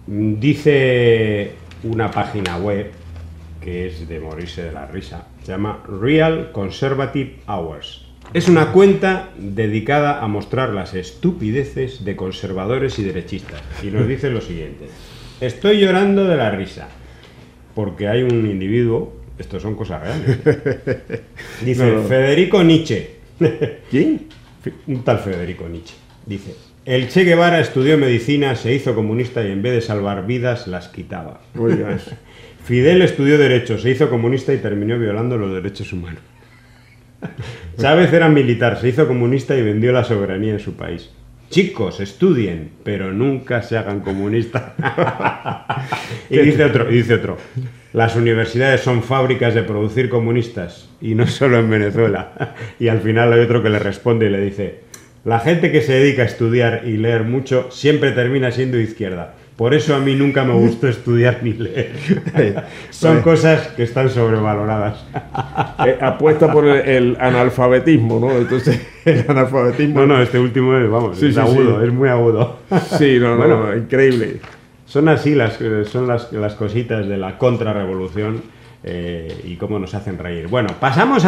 Dice una página web que es de morirse de la risa. Se llama Real Conservative Hours. Es una cuenta dedicada a mostrar las estupideces de conservadores y derechistas. Y nos dice lo siguiente. Estoy llorando de la risa porque hay un individuo, esto son cosas reales. Dice Federico Nietzsche. ¿Quién? Un tal Federico Nietzsche. Dice, el Che Guevara estudió medicina, se hizo comunista y en vez de salvar vidas, las quitaba. Oiga eso. Fidel estudió Derecho, se hizo comunista y terminó violando los derechos humanos. Chávez era militar, se hizo comunista y vendió la soberanía en su país. Chicos, estudien, pero nunca se hagan comunistas. Y dice otro, las universidades son fábricas de producir comunistas, y no solo en Venezuela. Y al final hay otro que le responde y le dice, la gente que se dedica a estudiar y leer mucho siempre termina siendo izquierda. Por eso a mí nunca me gustó estudiar ni leer. Son cosas que están sobrevaloradas. Apuesta por el analfabetismo, ¿no? Entonces, el analfabetismo... No, este último es, vamos, es agudo, es muy agudo. Sí, bueno, increíble. Son así las cositas de la contrarrevolución y cómo nos hacen reír. Bueno, pasamos a...